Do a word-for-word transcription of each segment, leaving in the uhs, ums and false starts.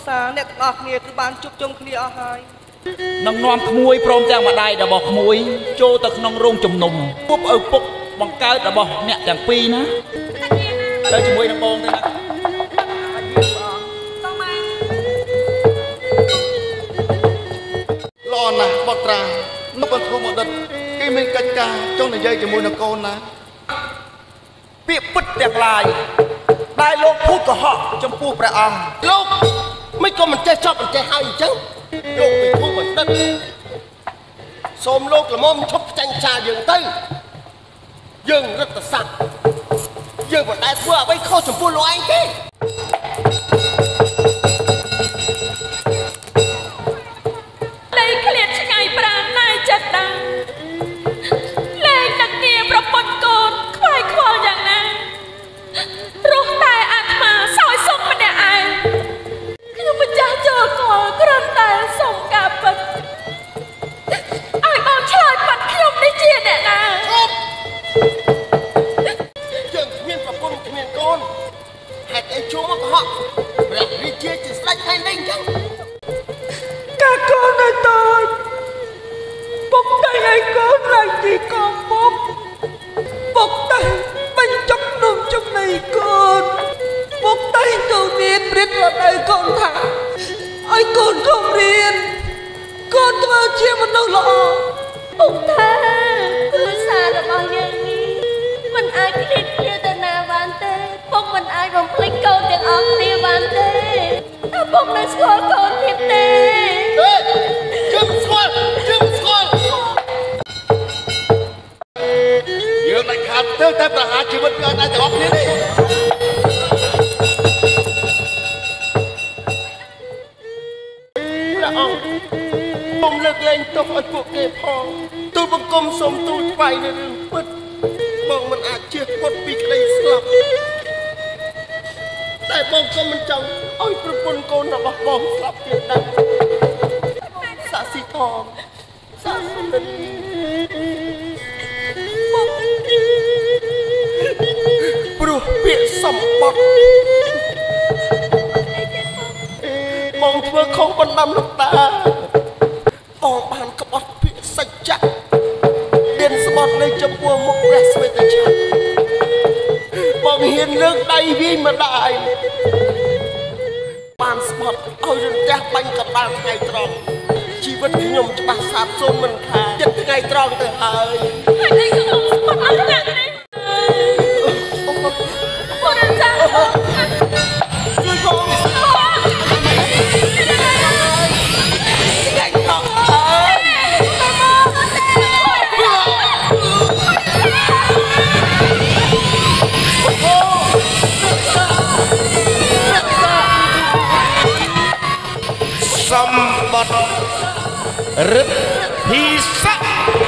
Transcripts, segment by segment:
សារអ្នកទាំងអស់គ្នាគឺបានជួបជុំគ្នាអស់ហើយនឹងនាំក្មួយព្រមទាំងម្ដាយរបស់ក្មួយចូលទៅក្នុងរោងជំនុំពុកឪពុកបង្កើតរបស់អ្នកទាំងពីរណាទៅជាមួយនឹងបងទៅណាល្អណាស់បត្រាលោកបន្ធូរអតីតគេមានកិច្ចការចង់និយាយជាមួយនឹងកូនណាពាក្យពិតទាំងឡាយដែលលោកพูดកុហកចំពោះព្រះអង្គលោកមិនក៏មិនចេះចប់មិនចេះហើយអញ្ចឹងលោកបន្ធូរអតីតសូមលោកល្មមឈប់ចាញ់ចាយើងទៅយើងរឹតស័ក្តិយើងមិនដែលធ្វើអ្វីខុសចំពោះលោកឯងទេលេងឃ្លាតឆ្ងាយប្រាណណាយចិត្តដែរលេងទឹកងារប្រពន្ធកូនខ្វាយខ្វល់យ៉ាងណារស់តែអាត្មាសោយសុខម្នាក់ឯងខ្ញុំម្ចាស់ចូលកលគ្រាន់តែសុំការពិតឲ្យបងឆ្លើយបាត់ខ្ញុំនេះជាអ្នកណាយើងគ្មានប្រពន្ធគ្មានកូនហេតុអីជួមកកុហកព្រះរាជាជាស្ដេចផែនដីអញ្ចឹងកាកូននៅតូចពុកតែឲ្យកូនឡើងទីកំពុកពុកតែបញ្ចុកនំចំណៃកូនពុកតែទៅមានព្រិតរត់ឲ្យកូនថាឲ្យកូនកុំរៀនកូនធ្វើជាមនុស្សល្អពុកថាគ្រួសាររបស់យើងនេះមិនអាចឃ្លាតឃ្លាតទៅណាបានទេពុកមិនអាចបំភ្លេចកូនទាំងអស់គ្នាបានទេតែពុកនៅស្គាល់កូនទៀតទេជើងស្គាល់ជើងស្គាល់យើងមិនខាត់ទៅតែប្រហារជីវិតវាអត់អាចទាំងអស់គ្នាទេព្រះអង្គសូមលើកលែងទោសឲ្យពួកគេផងទូលបង្គំសូមទូលថ្វាយនៅរឿងពិតបងមិនអាចជៀសផុតពីក្តីស្លាប់តែបងក៏មិនចង់ឲ្យប្រពន្ធកូនរបស់បងស្លាប់ទៀតដែរសាក់ស៊ីថងសាក់សុនព្រោះពាក្យសម្បត្តិបងធ្វើខុសបណ្ដាំលោកតាបងបានក្បត់ពាក្យសច្ចៈទៀនស្បត់នៅចំពោះមុខព្រះស្វេតឆ័ត្របងហ៊ានលើកដៃវាយម្ដាយបានស្បត់ឲ្យរន្ទះបាញ់កបាល់ថ្ងៃត្រង់ជីវិតខ្ញុំច្បាស់សាបសូន្យមិនខានចិត្តថ្ងៃត្រង់ទៅហើយហើយនេះខ្ញុំស្បត់អត់ណាស់នេះអូបងចាជួយបងសម្បត្តិរឹតភិស័ក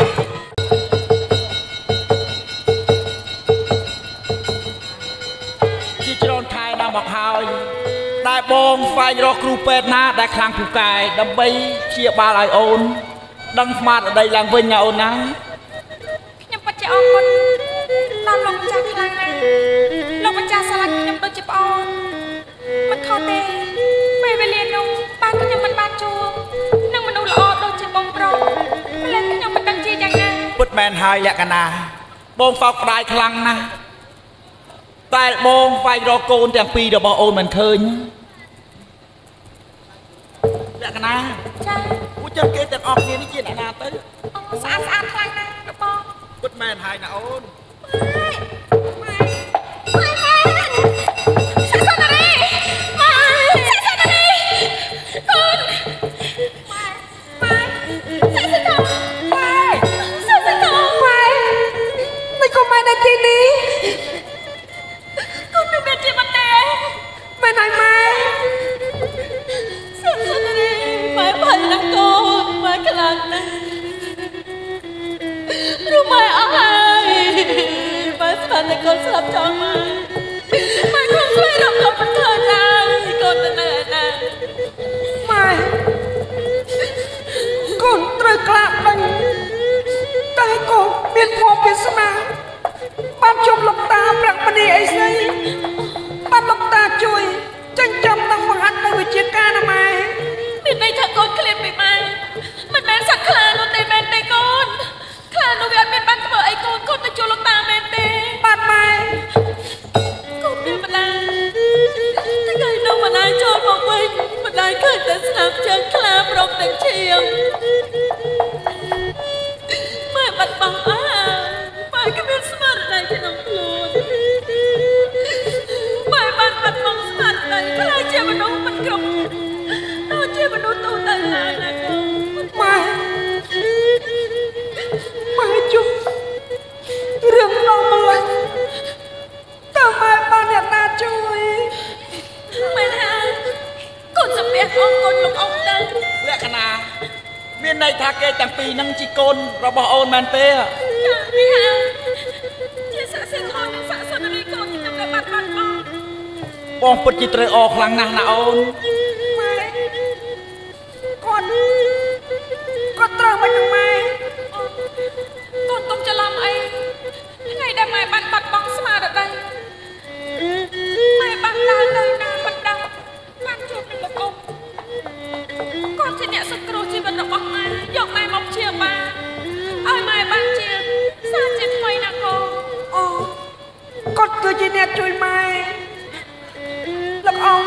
ជាច្រើនខែណាស់មកហើយដែលបងស្វែងរកគ្រូពេទ្យណាដែលខ្លាំងពូកែដើម្បីព្យាបាលឲ្យអូនដឹងស្មារតីឡើងវិញណាអូនណាខ្ញុំពិតជាអរគុណដល់លោកម្ចាស់ខ្លាំងណាស់លោកម្ចាស់ស្រឡាញ់ខ្ញុំដូចជាប្អូនមិនខុសទេពេលវេលានោះបានខ្ញុំមិនបានជួបនឹងមនុស្សល្អដូចជាបងប្រុសម្ល៉េះខ្ញុំមិនដឹងជាយ៉ាងណាពិតមែនហើយលក្ខណៈបងសោកស្ដាយខ្លាំងណាស់តែបងស្វែងរកកូនទាំងពីររបស់អូនមិនឃើញលក្ខណៈចាពួកចិត្តគេទាំងអស់គ្នានេះជាអ្នកណាទៅអូស្អាតស្អាតខ្លាំងណាស់បងពិតមែនហើយណាអូនម៉ែម៉ែម៉ែសាសនារីម៉ែសាសនារីកូនម៉ែម៉ែសាសនាម៉ែសាសនាម៉ែមិនក៏ម៉ែនៅទីនេះកូននៅមានជាបាត់ទេម៉ែណៃម៉ែសាសនារីម៉ែបាត់ណាស់កូនម៉ែខ្លាំងណាស់รู้ไหมอะไรម៉ែស្មានតែកូនស្លាប់ចោលម៉ែម៉ែគ្រាន់ស្វែងរកកូនមិនឃើញឡើយកូនទៅនៅឯណាម៉ែកូនត្រូវក្លាដេញតែកូនមានភ័ព្វវាសនាបានជុំលោកតាប្រាក់មនីអីស្អីបានលោកតាជួយចិញ្ចឹមនិងបង្ហាត់នៅវិជាការណាម៉ែឃើញតែស្នាមជើងខ្លាប្រកទាំងឈាមម៉ែបាត់បង់អាម៉ែគ្មានស្មារតីក្នុងខ្លួនម៉ែបានបាត់បង់ស្មារតីខ្លាចជាមនុស្សមិនគ្រប់ដូចជាមនុស្សទូទៅឡើយណាកូនម៉ែម៉ែជុំរឿងឡងម្ល៉េះតើម៉ែបានអ្នកណាជួយមែនហើយកូនសំពះអងកូនលោកអងទៅលក្ខណៈមានន័យថាគេទាំងពីរនឹងជីកូនរបស់អូនមែនទេនេះហើជាសាក់សិទ្ធននឹងសាក់សុនរីកូនខ្ញុំដែលបាត់បង់បងពិតជាត្រូវអរខ្លាំងណាស់ណាអូនម៉ែគាត់គាត់ត្រូវមិននឹងម៉ែកូនកុំច្រឡំអីថ្ងៃដែលម៉ែបានបាត់បង់ស្មារតីម៉ែបានដើរទៅណាមិនដឹងបានជួបនឹងលោកអ៊ំគាត់ជាអ្នកសង្គ្រោះជីវិតរបស់ម៉ែយកម៉ែមកព្យាបាលឲ្យម៉ែបានជាសាជាថ្មីណាកូនអូគាត់គឺជាអ្នកជួយម៉ែលោកអ៊ំ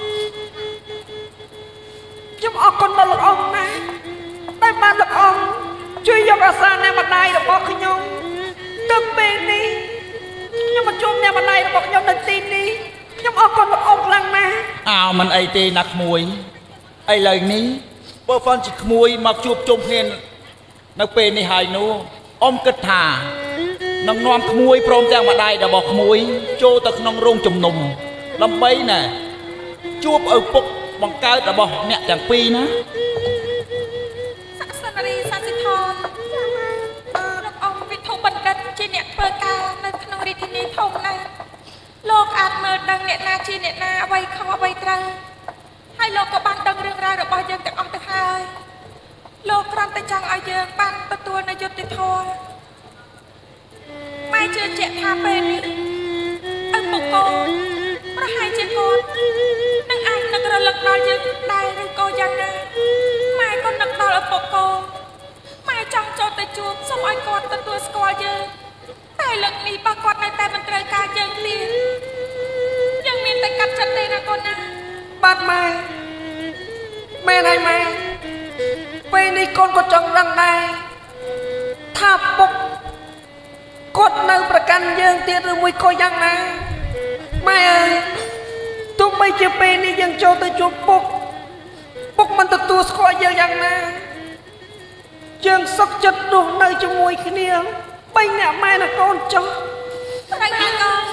ខ្ញុំអរគុណដល់លោកអ៊ំណាស់ដែលបានលោកអ៊ំជួយយកអាសាអ្នកម្ដាយរបស់ខ្ញុំទៅពេលនេះខ្ញុំមកជួបអ្នកម្ដាយរបស់ខ្ញុំនៅទីនេះខ្ញុំអរគុណលោកអ៊ំខ្លាំងណាស់អើមិនអីទេណាក្មួយឥឡូវនេះបើហ្វនជាក្មួយមកជួបជុំគ្នានៅពេលនេះហើយនោះអ៊ំគិតថានឹងនាំក្មួយព្រមទាំងម្ដាយរបស់ក្មួយចូលទៅក្នុងរោងជំនុំដើម្បីណែជួបឪពុកបង្កើតរបស់អ្នកទាំងពីរណាសាក់សិនរីសាសិធនលោកអ៊ំវិធុបណ្ឌិតជាអ្នកធ្វើការនៅក្នុងរាជធានីធំណាស់លោកអាចមើលដឹងអ្នកណាជាអ្នកណាអ្វីខុសអ្វីត្រូវហើយលោកក៏បានដឹងរឿងរ៉ាវរបស់យើងទាំងអស់ទៅហើយលោកគ្រាន់តែចង់ឲ្យយើងបានទទួលនូវយុត្តិធម៌ម៉ែជឿជាក់ថាពេលនេះឪពុកកូនប្រហែលជាគាត់នឹងអាចនឹករលឹកដល់យើងដែរឬក៏យ៉ាងណាម៉ែក៏នឹកដល់ឪពុកកូនម៉ែចង់ចូលទៅជួបសូមឲ្យគាត់ទទួលស្គាល់យើងតែលើកនេះបើគាត់នៅតែមិនត្រូវការយើងទៀតយើងមានតែកាត់ចិត្តទេណាកូនណាបាទម៉ែមែនហើយម៉ែពេលនេះកូនក៏ចង់ដឹងដែរថាពុកគាត់នៅប្រកាន់យើងទៀតឬមួយក៏យ៉ាងណាម៉ែអើយទោះបីជាពេលនេះយើងចូលទៅជួបពុកពុកមិនទទួលស្គាល់យើងយ៉ាងណាយើងសុខចិត្តរស់នៅជាមួយគ្នាបីអ្នកម៉ែនិងកូនចុះត្រូវហើយកូន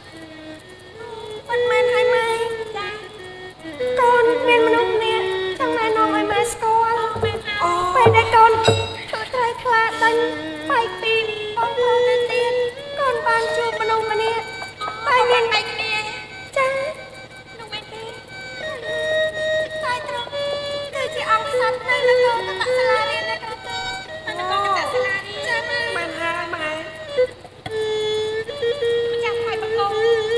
មិនមែនហើយម៉ែចាកូនមានមនុស្សនេះចង់ណែនាំឲ្យម៉ែស្គាល់អូពេលដែលកូនធ្វើត្រូវខ្លាដេញបែកពីបងប្អូនទៅទៀតកូនបានជួបមនុស្សម្នាក់ហើយមានបែកគ្នាចានោះមែនទេតែត្រង់គឺជាអង្គសត្វនៅនគរកតសាលារៀនណាគ្រូតើនៅនគរកតសាលារៀនចាម៉ែមែនហើយម៉ែចាំថ្លៃបង្គំ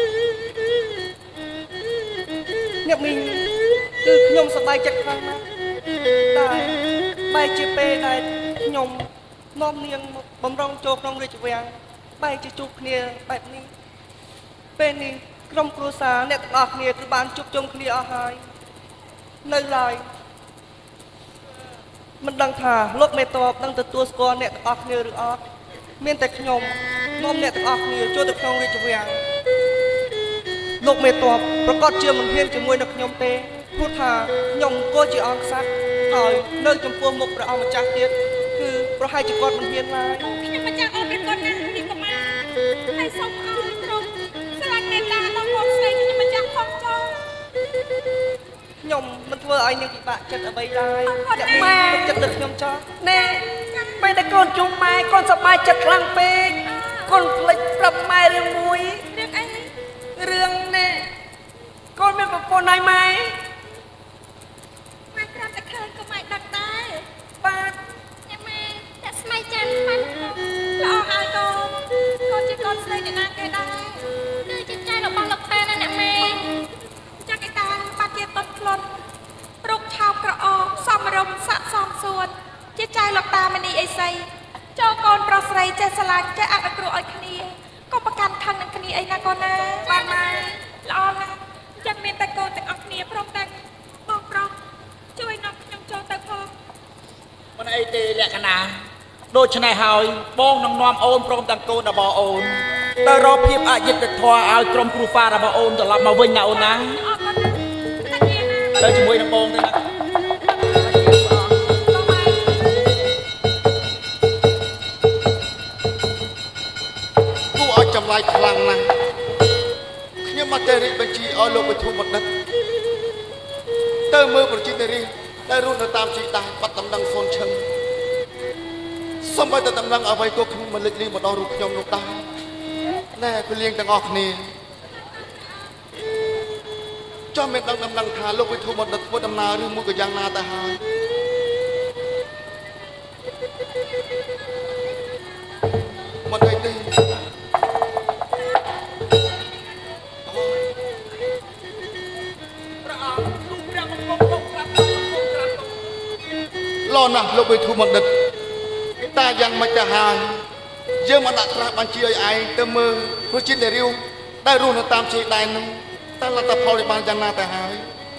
អ្នកមីងគឺខ្ញុំសប្បាយចិត្តខ្លាំងណាស់តែបែរជាពេលដែលខ្ញុំនាំនាងមកបំរុងចូលក្នុងរាជវាំងបែរជាជួបគ្នាបែបនេះពេលនេះក្រុមគ្រួសារអ្នកទាំងអស់គ្នាគឺបានជួបជុំគ្នាអស់ហើយនៅឡើយមិនដឹងថាលោកមេតបនឹងទទួលស្គាល់អ្នកទាំងអស់គ្នាឬអត់មានតែខ្ញុំនាំអ្នកទាំងអស់គ្នាចូលទៅក្នុងរាជវាំងលោកមេតបប្រកាសជាមិនហ៊ានជាមួយនឹងខ្ញុំទេព្រោះថាខ្ញុំក៏ជាអង្គក្សត្រហើយនៅចំពោះមុខព្រះអង្គម្ចាស់ទៀតគឺប្រហែលជាគាត់មិនហ៊ានឡើយខ្ញុំមិនចង់អរព្រគុណណាស់នេះកុមារហើយសូមអរទ្រង់ស្រឡាញ់មេត្តាដល់កូនស្រីខ្ញុំម្ចាស់ផងចុះខ្ញុំមិនធ្វើឲ្យនាងពិបាកចិត្តអ្វីឡើយតែម៉ែចិត្តលើខ្ញុំចោះណែពេលតែកូនជុំម៉ែកូនសប្បាយចិត្តខ្លាំងពេកកូនភ្លេចប្រាប់ម៉ែរឿងមួយរឿងអីរឿងនេះកូនមានប្រពន្ធហើយម៉ែម៉ែប្រាប់តែឃើញក៏ម៉ែដឹងដែរបាទអ្នកម៉ែតែស្មៃចាំស្មានល្អហើយកូនកូនជាកូនស្រីអ្នកណាគេដែរគឺចិត្តใจរបស់លោកតាណាអ្នកម៉ែចាក់ឯតាបាត់ជាតត់ខ្លួនរូបឆោបក្រអកសមរម្យស័ក្តិសមសួនជាใจលោកតាមនីអីសីចូលកូនប្រុសស្រីចេះស្រឡាញ់ចេះអនុគ្រោះឲ្យគ្នាក៏ប្រកាន់ខឹងនឹងគ្នាអីណាកូនណាបាទម៉ែល្អណាស់ចឹងមានតែកូនទាំងអស់គ្នាព្រមទាំងបងប្រុសមិនអីទេលក្ខណៈដូច្នេះហើយបងនឹងនាំអូនព្រមទាំងកូនរបស់អូនទៅរកភាពអយុត្តិធម៌ឲ្យក្រុមគ្រួសាររបស់អូនត្រឡប់មកវិញណាអូនណាទៅជាមួយនឹងបងទៅណាគួរឲ្យចម្លែកខ្លាំងណាស់ខ្ញុំមកតែរៀបបញ្ជីឲ្យលោកវិធុបណ្ឌិតទៅមើលប្រជានារីដែលរស់នៅតាមជីតាបាត់ដំណឹងសូនឈឹងសូម្បីតែដំណឹងអ្វីក៏ខ្ញុំមិនលេចលីមកដល់រូបខ្ញុំនោះដែរណែពលៀងទាំងអស់គ្នាចាំមានដឹងដំណឹងថាលោកវិធុបណ្ឌិតធ្វើដំណើរឬមួយក៏យ៉ាងណាទៅហើយមិនអីទេឡណាស់លោកវិធុបណ្ឌិតតែយ៉ាងមិនទៅហើយយើងមកដាក់ត្រាស់បញ្ជាឲ្យឯងទៅមើលប្រជានារីដែលរស់នៅតាមជាដែននោះតែលទ្ធផលបានយ៉ាងណាទៅហើយ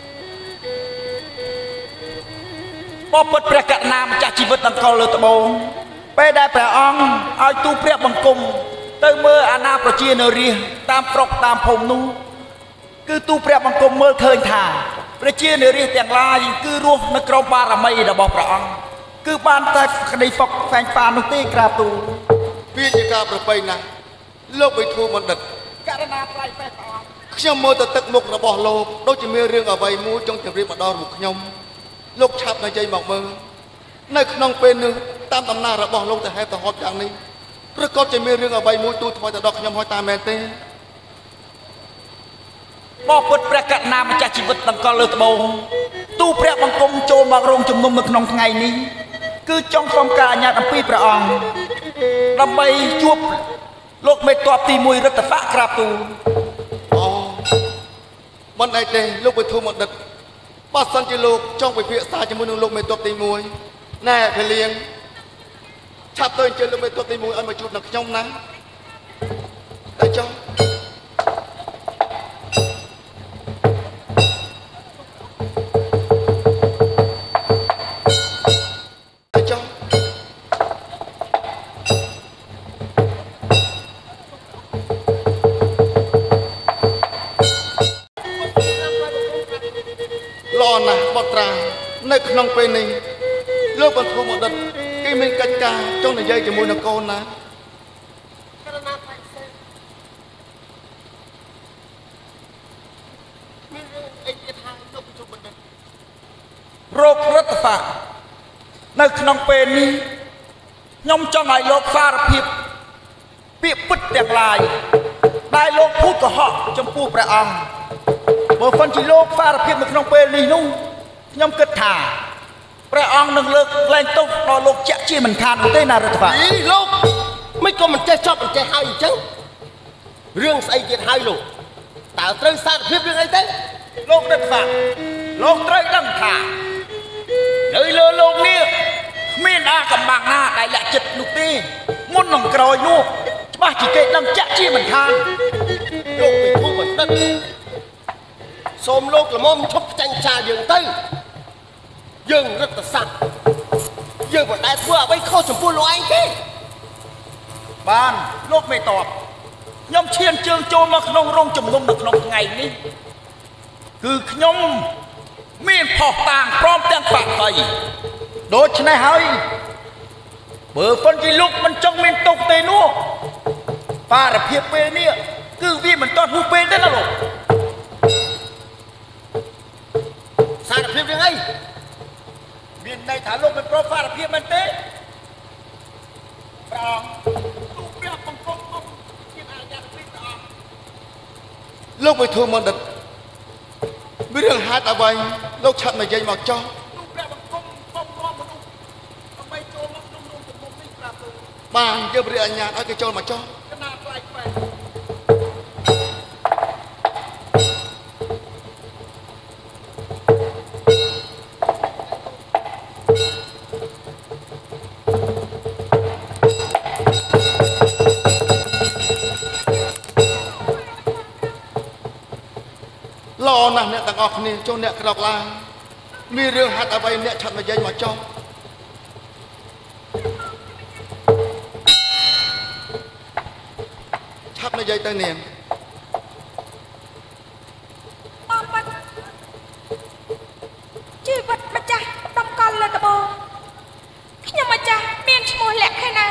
បបិទ្ធព្រះករុណាម្ចាស់ជីវិតអង្កលលើត្បូងពេលដែលព្រះអង្គឲ្យទូព្រះបង្គំទៅមើលអាណាប្រជានារីតាមប្រុកតាមភូមិនោះគឺទូព្រះបង្គំមើលឃើញថាប្រជានារីទាំងឡាយគឺរស់នៅក្រោមបារមីរបស់ព្រះអង្គគឺបានតែក្តីសុខសែងប៉ានោះទេក្រាបទូលវាជាការប្រពៃណាស់លោកវិធុបណ្ឌិតករណាប្រៃពេះព្រះអង្គខ្ញុំមើលទៅទឹកមុខរបស់លោកដូចជាមានរឿងអ្វីមួយចង់ជម្រាបមកដល់រូបខ្ញុំលោកឆាប់និយាយមកមើលនៅក្នុងពេលនេះតាមដំណើររបស់លោកទៅហេតុទៅហត់យ៉ាងនេះប្រកបជាមានរឿងអ្វីមួយទូថ្វាយទៅដល់ខ្ញុំហើយតាមមែនទេបបិទ្ធព្រះករុណាម្ចាស់ជីវិតអង្កលលើត្បូងទូព្រះបង្គំចូលមករោងជំនុំនៅក្នុងថ្ងៃនេះគឺចង់សុំការអនុញ្ញាតអំពីព្រះអង្គដើម្បីជួបលោកមេតបទីមួយរដ្ឋស័ក្តិក្រាបទូលអូមិនអីទេលោកវិធុបណ្ឌិតបើសិនជាលោកចង់ពិភាក្សាជាមួយនឹងលោកមេតបទីមួយណែពលៀងឆាប់ទៅអញ្ជើញលោកមេតបទីមួយឲ្យមកជួបនឹងខ្ញុំណាទៅចុះនៅក្នុងពេលនេះលោកបន្ធូរបណ្ឌិតគេមានកិច្ចការចង់និយាយជាមួយនឹងកូនណាករណាផ្សេងមានរឿងអីទៀតហើយលោកបន្ធូរបណ្ឌិតរោគរដ្ឋសាស្ត្រនៅក្នុងពេលនេះខ្ញុំចង់ឲ្យលោកសារភាពពាក្យពិតទាំងឡាយដែលលោកพูดកុហកចំពោះព្រះអង្គបើមិនជាលោកសារភាពនៅក្នុងពេលនេះនោះខ្ញុំគិតថាព្រះអង្គនឹងលើកលែងទោសដល់លោកជាក់ជាមិនខានទេណារដ្ឋបាលអីលោកមិនក៏មិនចេះចប់មិនចេះហើយអញ្ចឹងរឿងស្អីទៀតហើយលោកតើត្រូវសារភាពរឿងអីទេលោករដ្ឋបាលលោកត្រូវដឹងថានៅលើលោកនេះគ្មានអាកំបាំងណាដែលលាក់ចិត្តនោះទេមុននឹងក្រោយនោះច្បាស់ជាគេដឹងជាក់ជាមិនខានលោកវិធុបណ្ឌិតសូមលោកល្មមឈប់ចាញ់ចាយើងទៅយើងរដ្ឋស័ក្តិយើងមិនដែលធ្វើអ្វីខុសចំពោះលោកឯងទេបានលោកមេតបខ្ញុំឈានជើងចូលមកក្នុងរោងជំនុំនៅក្នុងថ្ងៃនេះគឺខ្ញុំមានផុសតាងព្រមទាំងបក្សីដូច្នេះហើយបើប៉ុនជាលោកមិនចង់មានទុកទេនោះសារភាពពេលនេះគឺវាមិនទាន់ហួសពេលទេណាលោកសារភាពរឿងអីមានន័យថាលោកមិនប្រកបសារភាពមែនទេព្រះអង្គទូព្រះបង្គំអស់ជាអាញាពីព្រះអង្គលោកវិធុបណ្ឌិតមានរឿងហេតុអ្វីលោកឆាប់និយាយមកចុះទូព្រះបង្គំបងនាំមនុស្សដើម្បីចូលមកក្នុងរោងជំនុំនេះប្រាប់ទូបានយើងព្រះអញ្ញាតឲ្យគេចូលមកចុះកណាប្លែកបែបល្អណាស់អ្នកទាំងអស់គ្នាចូលអ្នកក្រោកឡើងមានរឿងហេតុអ្វីអ្នកឆាប់និយាយមកចុះថាប់និយាយទៅនាងអបិតជីវិតម្ចាស់ដំកល់លើដបខ្ញុំម្ចាស់មានឈ្មោះលក្ខណៈ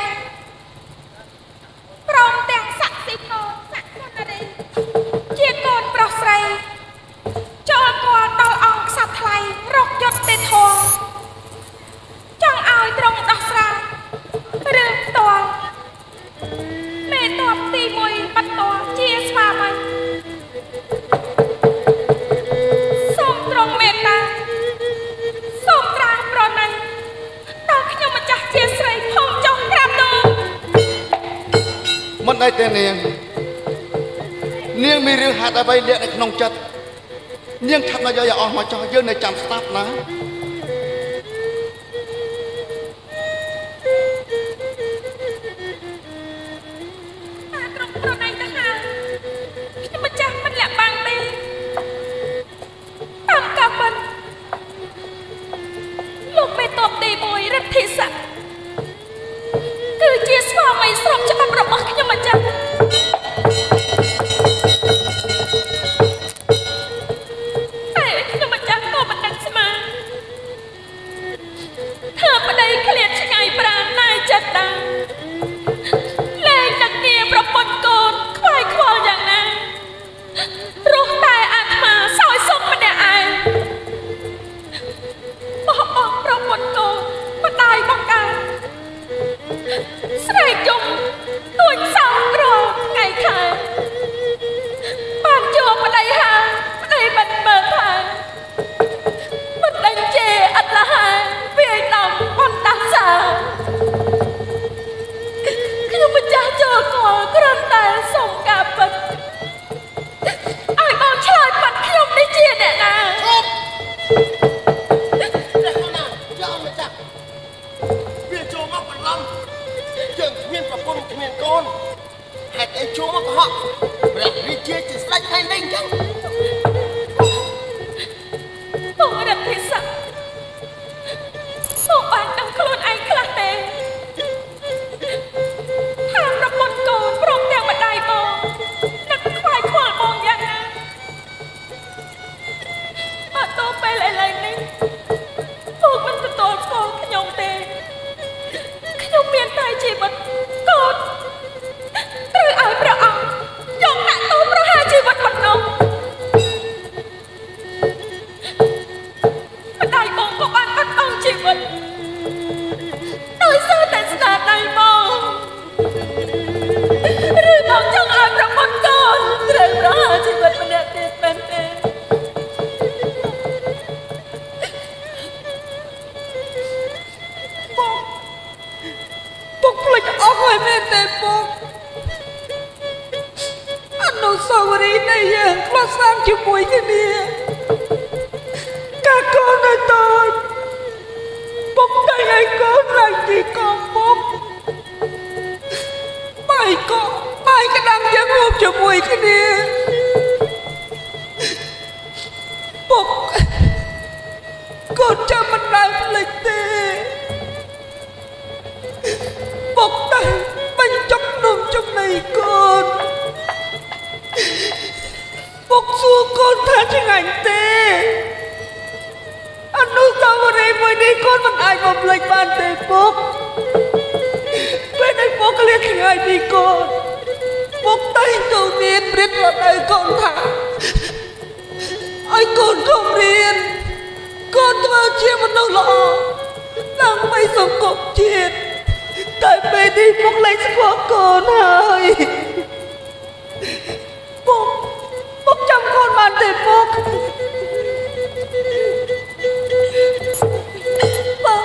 ព្រមទាំងស័ក្តិសិទ្ធិផងស័ក្តិគុណរីជាកូនប្រុសស្រីចូលគាល់ដល់អង្គខ្សាត់ថ្លៃរកយុត្តិធម៌ចង់ឲ្យត្រង់ដោះស្រាយរឿងផ្ទាល់មេតបទីមួយបន្តជាស្វាមីសូមត្រង់មេត្តាសូមត្រាស់ប្រណីដល់ខ្ញុំម្ចាស់ជាស្រីផងចុះក្រាបទូលមិនអីទេនាងនាងមានរឿងហេតុអ្វីលាក់នៅក្នុងចិត្តនាងថាប់និយាយឲ្យអស់មកចោះយើងនៅចាំស្ដាប់ណាគឺជាស្វាមីស្រុកច្បាប់របស់ខ្ញុំម្ចាស់តែខ្ញុំម្ចាស់ក៏មិនដឹងស្មានធ្វើប្តីឃ្លាតឆ្ងាយប្រាណណាយចិត្តដែរលែងទឹកងារប្រពន្ធកូនខ្វាយខ្វល់យ៉ាងណារស់តែអាត្មាសោយសុខម្នាក់ឯងបោះបង់ប្រពន្ធកូនម្ដាយបង្កើតស្រែកយំទួញសោកក្រថ្ងៃខែបានជួបប្តីហាប្តីមិនមើលថាមិនដឹងជេរអត់លហាវាយដំអត់ដាស់សាខ្ញុំម្ចាស់ចូលកលគ្រាន់តែសុំការពិតឲ្យបងឆ្លើយបាត់ខ្ញុំនេះជាអ្នកណាឈប់អ្នកណាយកម្ចាស់វាចូលមកបន្លំយើងគ្មានប្រពន្ធគ្មានកូនហេតុអីជួមកកុហកព្រះរាជាជាស្ដេចថៃនេះអញ្ចឹងបងរតិស័កបងបានដឹងខ្លួនឯងខ្លះទេថាប្រពន្ធកូនព្រមទាំងម្ដាយបងនឹកខ្វាយខ្វល់បងយ៉ាងណាអត់ទៅពេលឥឡូវនេះបងមិនទទួលស្គាល់ខ្ញុំទេខ្ញុំមានតែជីវិតកូនត្រូវឲ្យព្រះអង្គយកដាក់ទោសប្រហារជីវិតប៉ុណ្ណោះម្ដាយបងក៏បានបាត់បង់ជីវិតដោយសារតែស្នាដៃបងឬបងចង់ឲ្យប្រពន្ធកូនត្រូវប្រហារជីវិតម្នាក់ទៀតមែនទេពុកភ្លេចអស់ហើយមែនទេពុកអនុស្សាវរីយ៍នៃយើងឆ្លុះស្នាមជាមួយគ្នាកាកូននៅតូចពុកតែឲ្យកូនឡើងទីកងពុកបាយកូនបាយកណ្ដាំយើងរួមជាមួយគ្នាពុកកូនចាំមិនដែលភ្លេចទេពុកតែបញ្ចុកនំចំណីកូនពុកសួរកូនថាឆ្ងាញ់ទេអនុស្សាវរីយ៍មួយនេះកូនមិនអាចបំភ្លេចបានទេពុកពេលដែលពុកឃ្លាតឆ្ងាយពីកូនពុកតែទៅមានព្រិតរត់ឲ្យកូនថាឲ្យកូនកុំរៀនកូនធ្វើជាមនុស្សល្អដើម្បីសង្គមជាតិតែពេលនេះពុកលែងស្គាល់កូនហើយពុកពុកចាំកូនបានទេពុកបង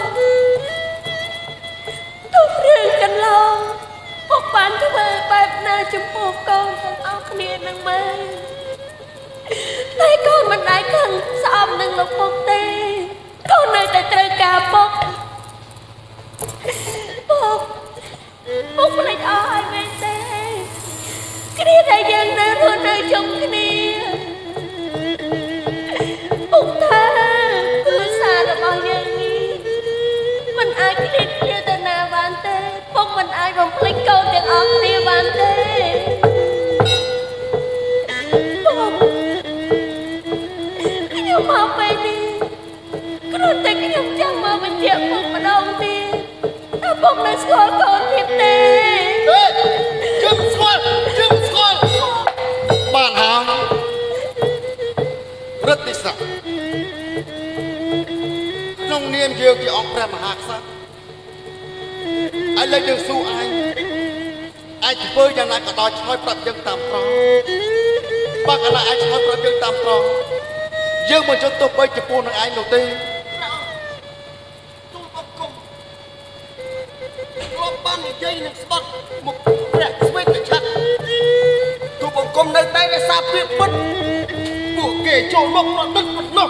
ទុករឿងកន្លងពុកបានធ្វើបែបណាចំពោះកូនទាំងអស់គ្នានឹងមើលតែកូនមិនដែលខឹងស្អប់នឹងលោកពុកទេកូននៅតែត្រូវការពុកពុកពុកភ្លេចអស់ហើយមែនទេគ្នាតែយើងនៅរស់នៅជុំគ្នាពុកថាគឺសាររបស់យើងនេះមិនអាចឃ្លាតគ្នាទៅណាបានទេពុកមិនអាចបំភ្លេចកូនទាំងអស់គ្នាបានទេស្គាល់កូនទៀតទេអេយើងស្គាល់យើងស្គាល់បានហើយរឹតតិស័កក្នុងនាមយើងជាអង្គព្រះមហាក្សត្រឥឡូវយើងស៊ូឯងឯងធ្វើយ៉ាងណាក៏ដោយឆ្លើយប្រាប់យើងតាមត្រង់បើកាលណាឯងឆ្លើយប្រាប់យើងតាមត្រង់យើងមិនចង់ទៅបីចំពោះនឹងឯងនោះទេទូលបង្គំលោកបាននិយាយនឹងស្បត់មកព្រះស្វេតឆ័ត្រទូលបង្គំនៅតែរក្សាភាពពិតពួកគេចូលមកប្រឌិតប៉ុណ្ណោះ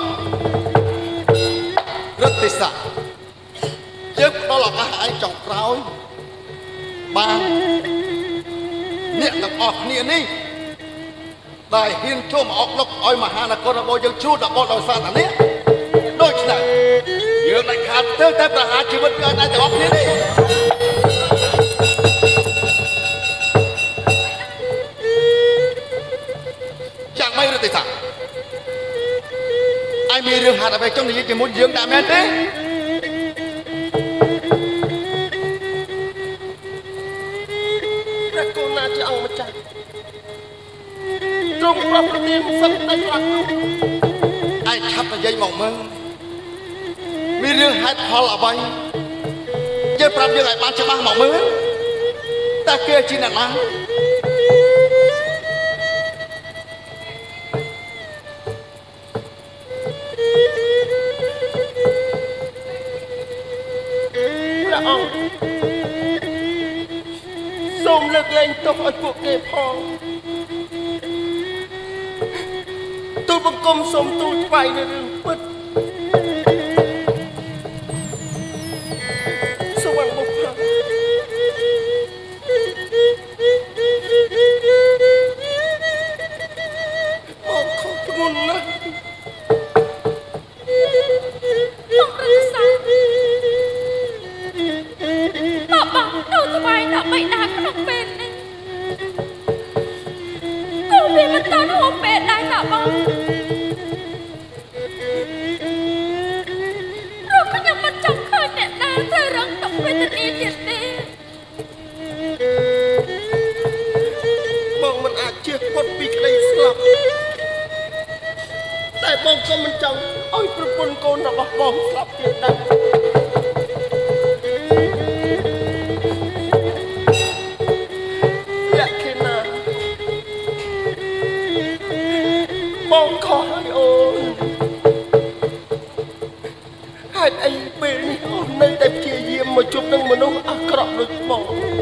រឹតតិស័កយើងផ្ដល់ឱកាសឯងចុងក្រោយបានអ្នកទាំងអស់គ្នានេះដែលហ៊ានចូលមកអុកលុកឲ្យមហានគររបស់យើងជួលដល់បោះដោយសារតែនេះដូច្នេះយើងនឹងខាត់ទៅតែប្រហារជីវិតយើងឯងទាំងអស់គ្នានេះយ៉ាងម៉េចរឹតតិស័កឯងមានរឿងហាត់អ្វីចង់និយាយជាមួយយើងដាក់មែនទេព្រះកូនណាជាអង្គម្ចាស់ទ្រង់ប្រប្រទានសឹកតែខ្លះឯងឆាប់និយាយមកមើលមានរឿងហេតុផលអ្វីយើងប្រាប់យើងឲ្យបានច្បាស់មកមើលតើគេជាអ្នកណាព្រះអង្គសូមលើកលែងទោសឲ្យពួកគេផងទូលបង្គំសូមទូលថ្វាយនៅរឿងពិតសូមអនុមោទនាមកខុសធ្ងន់ណាស់បងប្រសាទតបបងទៅស្វែងដល់បិតាក្នុងពេលនេះគូវាមិនតាន់ហូបពេលដែរតបងរកខ្ញុំមិនចង់ឃើញអ្នកណាត្រូវរងទុក្ខវេទនាទៀតទេបងមិនអាចជៀសផុតពីក្តីស្លាប់តែបងក៏មិនចង់ឲ្យប្រពន្ធកូនរបស់បងស្លាប់ទៀតដែរលក្ខណៈបងខុសហើយអូនហេតុអីពេលនេះអូននៅតែព្យាយាមមកជួបនឹងមនុស្សអាក្រក់ដូចបង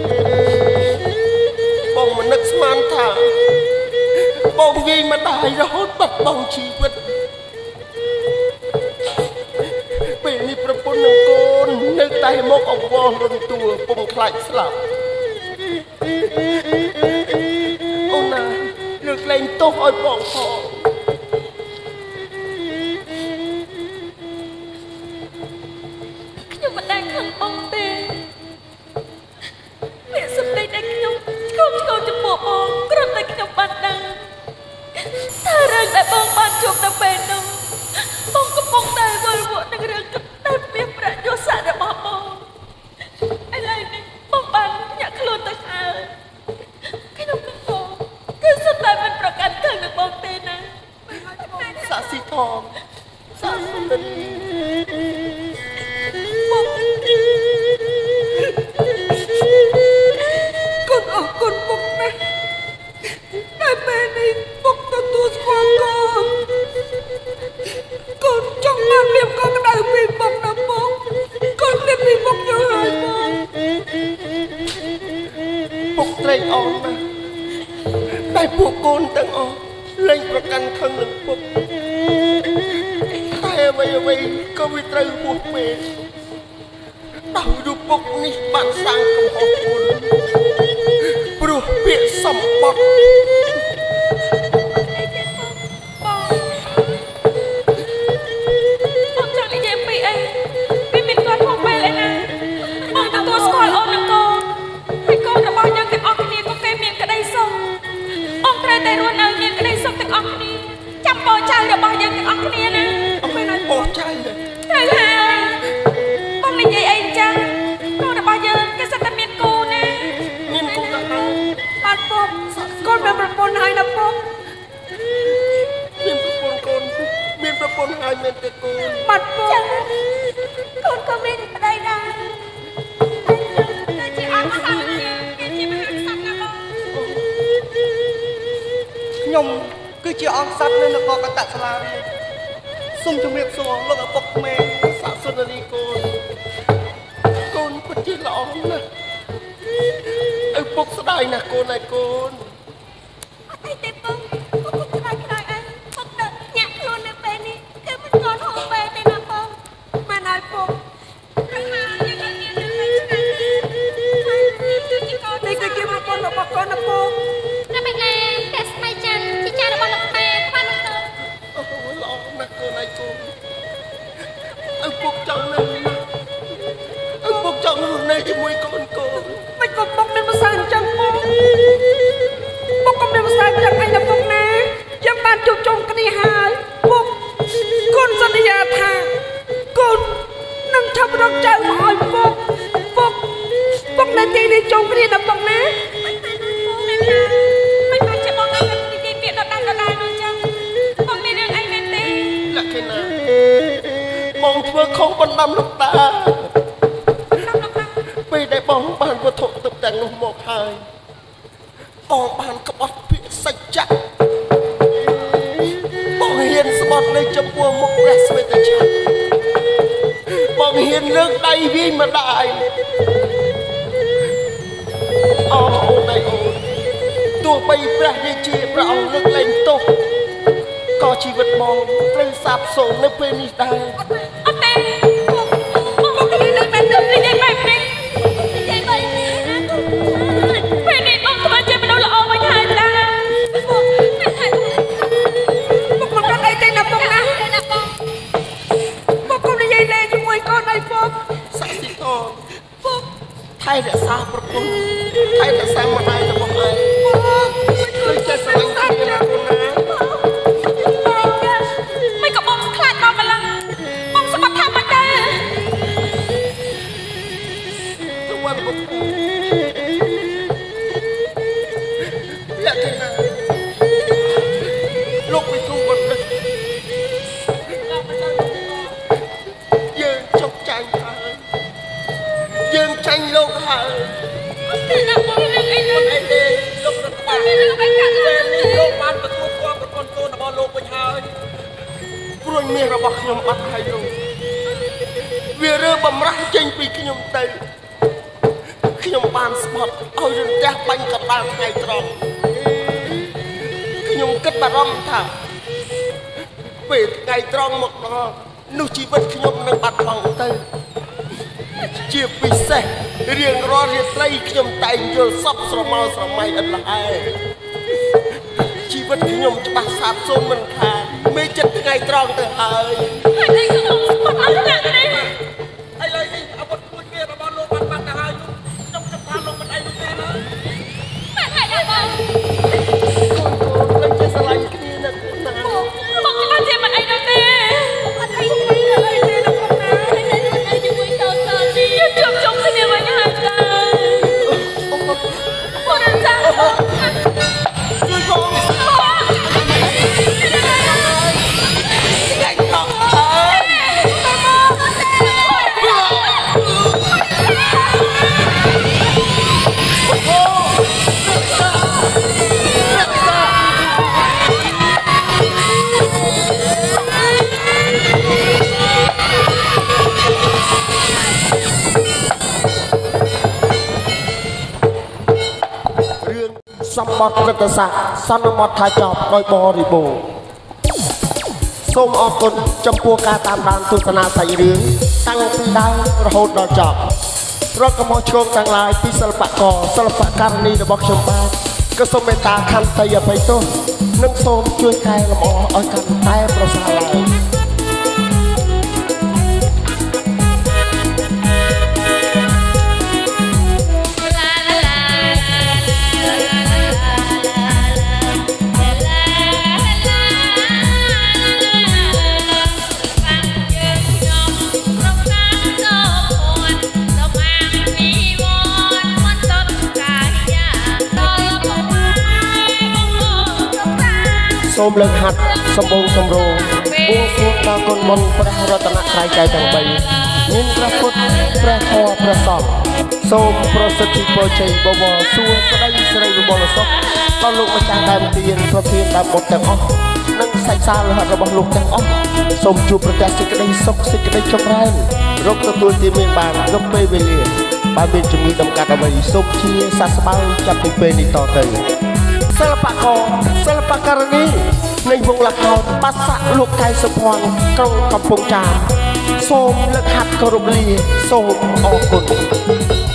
បងមិននឹកស្មានថាបងវាយម្ដាយរហូតបាត់បង់ជីវិតពេលនេះប្រពន្ធនឹងកូននៅតែមកអង្វររំទួពុំខ្លាចស្លាប់អូនណាលើកលែងទោសឲ្យបងផងខ្ញុំមិនដែលខឹងបងទេពាក្យសម្ដីដែលខ្ញុំឆ្កូតឆ្កូតចំពោះបងគ្រាន់តែខ្ញុំបានដឹងថារឿងដែលបងបានជួបនៅពេលនោះបងកំពុងតែវល់វក់នឹងរឿងកណ្ដាលមានប្រយោជន៍សារបស់បងឥឡូវនេះបងបានញាក់ខ្លួនទៅហើយខ្ញុំនឹងបងគឺសុទ្ធតែមិនប្រកាន់ខឹងនឹងបងទេណាសាស៊ីថងសាសុន្ទរីបងកូនអរគុណបងណាស់តែពេលនេះបងទទួលស្គាល់កូនកូនចង់បានលៀបកក្តៅពីបងណាបងកូនលៀបពីបងយកហើយបងពុកត្រេកអរណាស់តែពួកកូនទាំងអស់លែងប្រកាន់ខឹងនឹងពុកតែអ្វីអ្វីក៏វាត្រូវហួសពេលដោយរូបពុកនេះបានសាងកំហុសគុណព្រោះពាក្យសម្បត្តិបងចង់និយាយពីអីវាមានគាត់ហួសពេលឯណាបងទទួលស្គាល់អូននឹងកូនហើយកូនរបស់យើងទាំងអស់គ្នាក៏គេមានក្តីសុខអង្គត្រូវតែរស់នៅមានក្តីសុខទាំងអស់គ្នាចាំបងចៅរបស់យើងទាំងអស់គ្នាណាអត់មានឲ្យបងចៅត្រូវហើយបងនិយាយអីចឹងកូនរបស់យើងគេសិតតែបាត់ពុកកូនមានប្រពន្ធហើយណាពុកមានប្រពន្ធកូនមានប្រពន្ធហើយមែនទេកូនបាត់ពុកកូនក៏មានប្តីដែរតែជាអត់មកហើយគេជាមហាក្សត្រណាបងខ្ញុំគឺជាអង្គសត្វនៅនគរកតសាលារៀនសូមជម្រាបសួរលោកឪពុកក្មេងសាសុនារីកូនកូនពិតជាល្អណាស់ឪពុកស្ដាយណាស់កូនហើយកូនអត់អីទេពុកពុកខ្លាចខ្លាចអីពុកដឹកញាក់ខ្លួននៅពេលនេះគឺមិនទាន់ហូបពេលទេណាពុកមិនឲ្យពុកប្រហែលជាគាត់មានរឿងអីឆ្ងាយនេះគឺជាប្រពន្ធរបស់កូនណាពុកតែមិនឯងតែស្មៃចាន់ជាចារបស់លោកម៉ែខ្វះនោះទៅអូល្អណាស់កូនហើយកូនឪពុកចង់នៅឪពុកចង់នៅជាមួយកូនកូនមិនក៏ពុកមានភាសាអញ្ចឹងពុកពុកក៏មានភាសាអញ្ចឹងឯណាពុកណាយើងបានជួបជុំគ្នាហើយពុកកូនសន្យាថាកូននឹងធ្វើរកចៅមកឲ្យពុកពុកពុកនៅទីនេះជុំគ្នាណាពុកណាមិនតែពុកណាមិនបាច់ជាបងនឹងនិយាយពាក្យដដែលដដែលនោះចឹងពុកមានរឿងអីមែនទេលក្ខណៈបងធ្វើខុសបណ្ដាំលោកតាពេលដែលបងបានវត្ថុទឹកទាំងនោះមកហើយបងបានក្បត់ពាក្យសច្ចៈបងហ៊ានស្បត់នៅចំពោះមុខព្រះស្វេតឆ័ត្របងហ៊ានលើកដៃវាយម្ដាយអូអូនឯអូនទោះបីព្រះរាជាព្រះអង្គលើកលែងទោសក៏ជីវិតបងត្រូវសាបសូន្យនៅពេលនេះដែរអត់ទេបងនិយាយបែបនេះនិយាយបែបនេះនិយាយបែបនេះពេលនេះបងធ្វើជាមនុស្សល្អវិញហើយតាបងបងមិនអីទេណាបងណាបងបងកុំនិយាយលេងជាមួយកូនអីបងសាក់ស៊ីតបងថែរក្សាប្រពន្ធថែរក្សាម្ដាយរបស់ឯងដូចជាស្រឡាញ់គ្នាណាកូនណាមិនក៏បងខ្លាចដល់ម្លឹងបងស្បត់ថាមិនដែរទៅវត្តពុកលក្ខណៈលោកវិទូបណ្ឌិតយើងចុកចាញ់ហើយយើងចាញ់លោកហើយតែណាបងរឿងអីនោះអីទេលោករដ្ឋបាលរឿងអីកាត់ពេលនេះលោកបានទទួលស្គាល់ប្រពន្ធកូនរបស់លោកវិញហើយព្រួយមាសរបស់ខ្ញុំបាត់ហើយលោកវារើបំរាស់ចេញពីខ្ញុំទៅខ្ញុំបានស្បត់ឲ្យរន្ទះបាញ់កណ្ដាលថ្ងៃត្រង់ខ្ញុំគិតបារម្ភថាពេលថ្ងៃត្រង់មកដល់នោះជីវិតខ្ញុំនឹងបាត់បង់ទៅជាពិសេសរៀងរាល់រាត្រីខ្ញុំតែងយល់សពស្រមោលស្រមៃឥតលហែជីវិតខ្ញុំច្បាស់សាបសូន្យមិនខានមេចិត្តថ្ងៃត្រង់ទៅហើយហើយនេះគឺôngស្បត់អត់ណាស់ទេឥឡូវនេះអាវុធមួយគ្នារបស់លោកបានបាត់ទៅហើយខ្ញុំខ្ញុំថាលោកមិនអីនោះទេណាតែហើយដែរបងកូនកូនដូចជាស្រឡាញ់គ្នាណាកូនណាបងច្បាស់ជាមិនអីនោះទេអត់អីទេអីទេលោកណាតែខ្លួនឯងជាមួយតើតើនេះជុំជុំគ្នាវិញហើយតាបងរំសាជួយបងសម្បត្តិព្រឹត្តិសាស្ត្រសន្មតថាចប់ដោយបរិបូរណ៍សូមអរគុណចំពោះការតាមដានទស្សនាសាច់រឿងតាំងពីដើមរហូតដល់ចប់រកកំហុសឆ្គងទាំងឡាយពីសិល្បករសិល្បករនីរបស់ខ្ញុំបាទក៏សូមមេត្តាខន្តីអភ័យទោសនិងសូមជួយកែលម្អឲ្យកាន់តែប្រសើរឡើងសូមលើកហាត់សម្បូរសម្រោងបួងសួងដល់គុណមុនព្រះរតនត្រ័យចែកទាំងបីមានព្រះពុទ្ធព្រះធម៌ព្រះសង្ឃសូមប្រសិទ្ធិពរជ័យបវរសួស្ដីស្រីវិបុលសុខដល់លោកម្ចាស់ដើមទានប្រធានដើមបុត្រទាំងអស់និងសាច់សាលរហ័សរបស់លោកទាំងអស់សូមជួបប្រទះសេចក្តីសុខសេចក្តីចម្រើនរកទទួលទានមានបានគ្រប់ពេលវេលាបើមានជំងឺដំកាត់អ្វីសូមជាសះស្បើយចាប់ពីពេលនេះតទៅសិល្បករសិល្បករនេះនៃវងលកោតបាសាក់លោកកែសុភ័ណ្ឌក្រុងកំពង់ចាមសូមលើកហាត់គោរពលាសូមអរគុណ